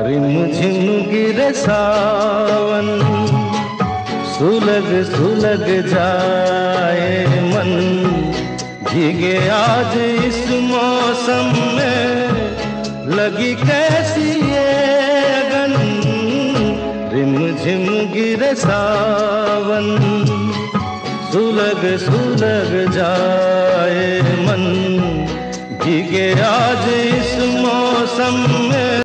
Rim झिम गिरे सावन, सुलग सुलग जाए मन, भीगे आज इस मौसम में लगी कैसी ये अगन। रिम झिम गिरे सावन, सुलग सुलग जाए मन, भीगे आज इस मौसम में।